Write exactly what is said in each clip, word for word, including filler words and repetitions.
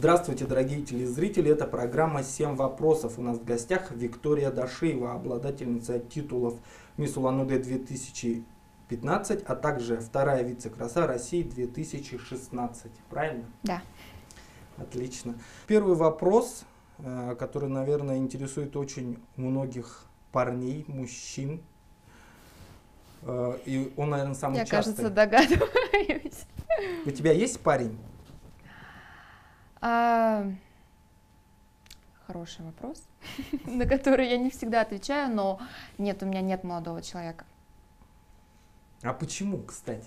Здравствуйте, дорогие телезрители, это программа «семь вопросов». У нас в гостях Виктория Дашиева, обладательница титулов «Мисс Улан-Удэ две тысячи пятнадцать», а также вторая вице-краса России две тысячи шестнадцать. Правильно? Да. Отлично. Первый вопрос, который, наверное, интересует очень многих парней, мужчин. И он, наверное, самый Я, частый. кажется, догадываюсь. У тебя есть парень? А, хороший вопрос, на который я не всегда отвечаю, но нет, у меня нет молодого человека. А почему, кстати?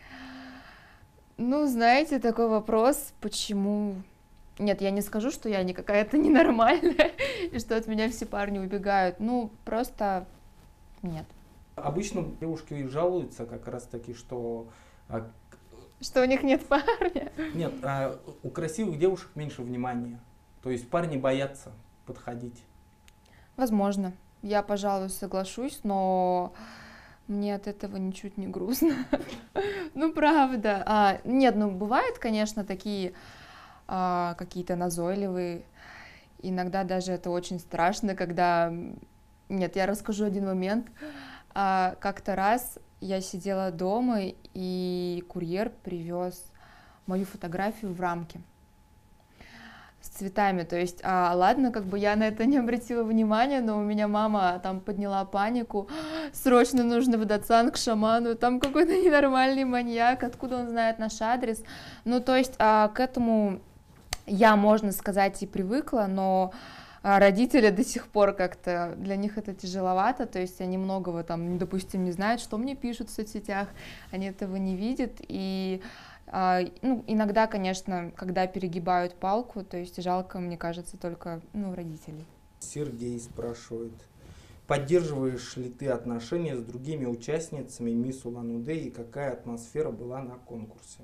Ну, знаете, такой вопрос, почему... Нет, я не скажу, что я не какая-то ненормальная, и что от меня все парни убегают. Ну, просто нет. Обычно девушки жалуются как раз таки, что... Что у них нет парня? Нет, а у красивых девушек меньше внимания. То есть парни боятся подходить. Возможно. Я, пожалуй, соглашусь, но мне от этого ничуть не грустно. Ну, правда. А, нет, ну, бывают, конечно, такие а, какие-то назойливые. Иногда даже это очень страшно, когда... Нет, я расскажу один момент. А, как-то раз я сидела дома, и курьер привез мою фотографию в рамке с цветами. То есть, а, ладно, как бы я на это не обратила внимания, но у меня мама там подняла панику. Срочно нужно в Датсан к шаману, там какой-то ненормальный маньяк, откуда он знает наш адрес. Ну, то есть, а, к этому я, можно сказать, и привыкла, но... А родители до сих пор как-то, для них это тяжеловато, то есть они многого там, допустим, не знают, что мне пишут в соцсетях, они этого не видят, и а, ну, иногда, конечно, когда перегибают палку, то есть жалко, мне кажется, только ну, родителей. Сергей спрашивает, поддерживаешь ли ты отношения с другими участницами Мисс Улан-Удэ и какая атмосфера была на конкурсе?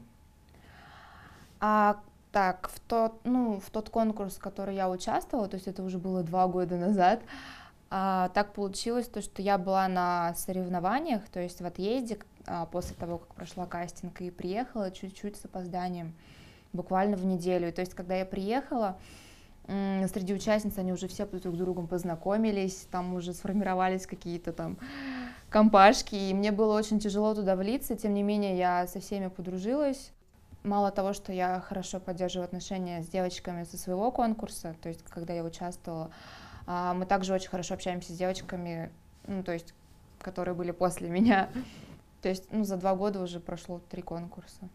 А Так, в тот, ну, в тот конкурс, в который я участвовала, то есть это уже было два года назад, а, так получилось, то, что я была на соревнованиях, то есть в отъезде, а, после того, как прошла кастинг, и приехала чуть-чуть с опозданием, буквально в неделю. И, то есть когда я приехала, м, среди участниц они уже все друг с другом познакомились, там уже сформировались какие-то там компашки, и мне было очень тяжело туда влиться, тем не менее я со всеми подружилась. Мало того, что я хорошо поддерживаю отношения с девочками со своего конкурса, то есть когда я участвовала, мы также очень хорошо общаемся с девочками, ну, то есть, которые были после меня. То есть ну, за два года уже прошло три конкурса.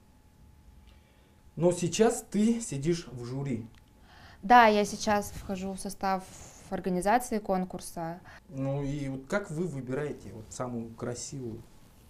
Но сейчас ты сидишь в жюри. Да, я сейчас вхожу в состав организации конкурса. Ну и вот как вы выбираете вот самую красивую?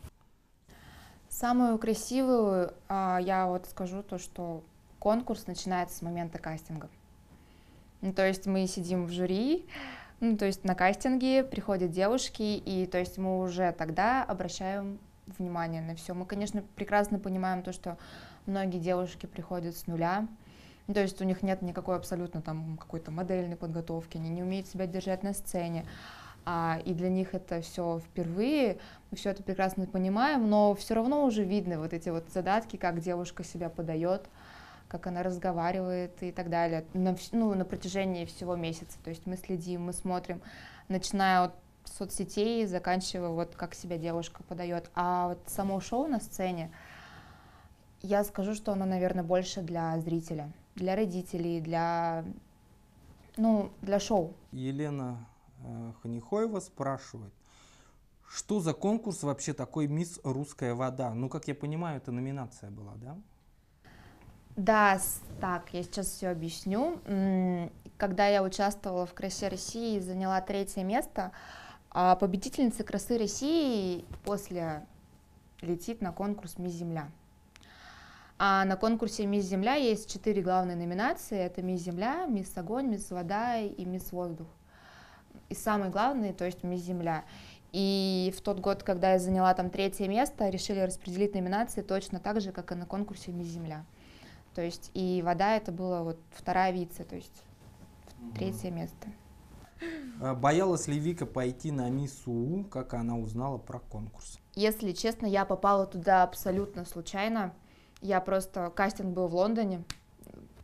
Самую красивую, я вот скажу то, что конкурс начинается с момента кастинга. Ну, то есть мы сидим в жюри, ну, то есть на кастинге приходят девушки, и то есть мы уже тогда обращаем внимание на все. Мы, конечно, прекрасно понимаем то, что многие девушки приходят с нуля, ну, то есть у них нет никакой абсолютно там какой-то модельной подготовки, они не умеют себя держать на сцене. А, и для них это все впервые, мы все это прекрасно понимаем, но все равно уже видно вот эти вот задатки, как девушка себя подает, как она разговаривает и так далее, на, ну, на протяжении всего месяца. То есть мы следим, мы смотрим, начиная от соцсетей, заканчивая вот как себя девушка подает. А вот само шоу на сцене, я скажу, что оно, наверное, больше для зрителя, для родителей, для, ну, для шоу. Елена Ханихоева спрашивает, что за конкурс вообще такой «Мисс Русская вода»? Ну, как я понимаю, это номинация была, да? Да, так, я сейчас все объясню. Когда я участвовала в «Красе России» и заняла третье место, победительница «Красы России» после летит на конкурс «Мисс Земля». А на конкурсе «Мисс Земля» есть четыре главные номинации. Это «Мисс Земля», «Мисс Огонь», «Мисс Вода» и «Мисс Воздух». И самый главный, то есть «Мисс Земля». И в тот год, когда я заняла там третье место, решили распределить номинации точно так же, как и на конкурсе «Мисс Земля». То есть и «Вода» это была вот вторая вице, то есть третье место. Боялась ли Вика пойти на «Мисс УУ», как она узнала про конкурс? Если честно, я попала туда абсолютно случайно. Я просто, кастинг был в Лондоне,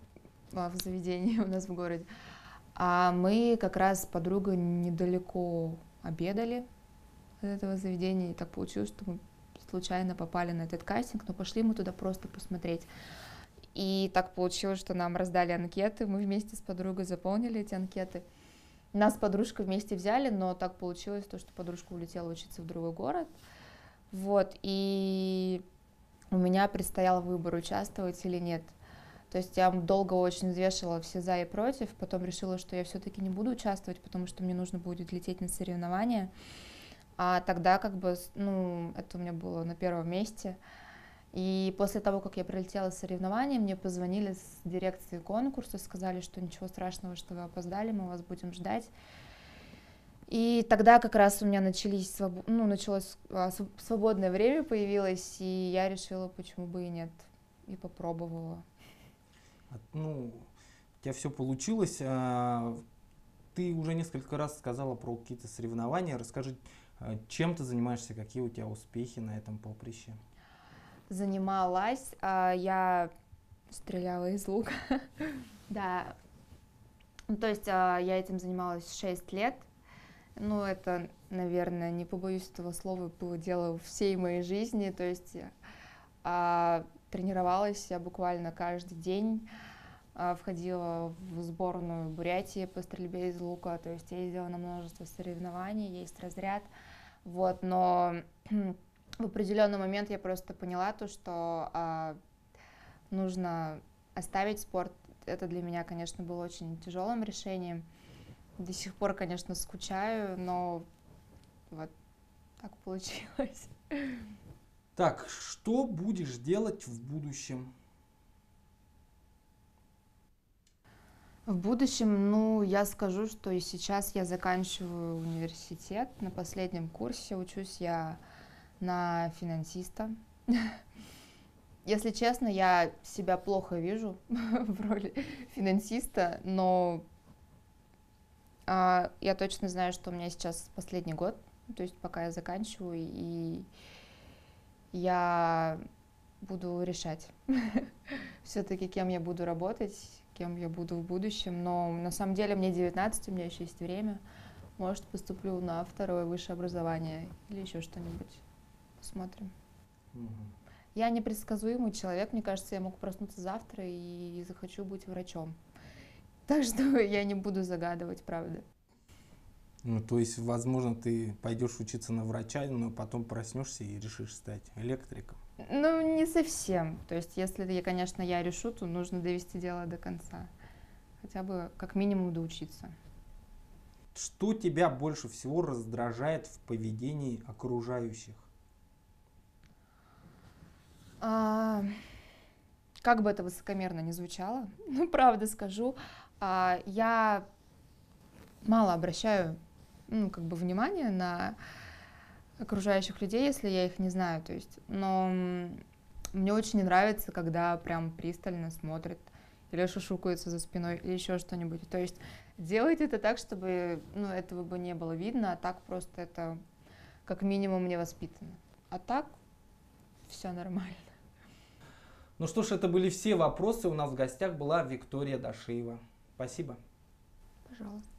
а, в заведении у нас в городе. А мы как раз с подругой недалеко обедали от этого заведения, и так получилось, что мы случайно попали на этот кастинг, но пошли мы туда просто посмотреть. И так получилось, что нам раздали анкеты, мы вместе с подругой заполнили эти анкеты. Нас подружка вместе взяли, но так получилось, то, что подружка улетела учиться в другой город. Вот, и у меня предстоял выбор, участвовать или нет. То есть я долго очень взвешивала все за и против, потом решила, что я все-таки не буду участвовать, потому что мне нужно будет лететь на соревнования. А тогда как бы, ну, это у меня было на первом месте. И после того, как я прилетела с соревнований, мне позвонили с дирекции конкурса, сказали, что ничего страшного, что вы опоздали, мы вас будем ждать. И тогда как раз у меня начались, ну, началось свободное время появилось, и я решила, почему бы и нет, и попробовала. Ну, у тебя все получилось. Ты уже несколько раз сказала про какие-то соревнования. Расскажи, чем ты занимаешься, какие у тебя успехи на этом поприще? Занималась, я стреляла из лука, да, то есть я этим занималась шесть лет, ну это, наверное, не побоюсь этого слова, было дело всей моей жизни, то есть тренировалась я буквально каждый день, входила в сборную Бурятии по стрельбе из лука, то есть ездила на множество соревнований, есть разряд, вот, но в определенный момент я просто поняла то, что а, нужно оставить спорт. Это для меня, конечно, было очень тяжелым решением. До сих пор, конечно, скучаю, но вот так получилось. Так, что будешь делать в будущем? В будущем, ну, я скажу, что и сейчас я заканчиваю университет. На последнем курсе учусь я на финансиста. Если честно, я себя плохо вижу в роли финансиста, но а, я точно знаю, что у меня сейчас последний год, то есть пока я заканчиваю, и я буду решать все-таки, кем я буду работать, кем я буду в будущем. Но на самом деле мне девятнадцать, у меня еще есть время. Может, поступлю на второе высшее образование или еще что-нибудь. Посмотрим. Угу. Я непредсказуемый человек, мне кажется, я могу проснуться завтра и захочу быть врачом. Так что я не буду загадывать, правда. Ну, то есть, возможно, ты пойдешь учиться на врача, но потом проснешься и решишь стать электриком? Ну, не совсем. То есть, если, я, конечно, я решу, то нужно довести дело до конца. Хотя бы как минимум доучиться. Что тебя больше всего раздражает в поведении окружающих? А, как бы это высокомерно ни звучало, ну, правда скажу, а, я мало обращаю, ну, как бы внимание на окружающих людей, если я их не знаю, то есть, но мне очень не нравится, когда прям пристально смотрят или шушукаются за спиной, или еще что-нибудь, то есть делайте это так, чтобы, ну, этого бы не было видно, а так просто это как минимум невоспитанно, а так все нормально. Ну что ж, это были все вопросы. У нас в гостях была Виктория Дашиева. Спасибо. Пожалуйста.